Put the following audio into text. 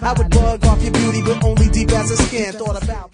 I would bug off your beauty, but only deep as a skin. Thought about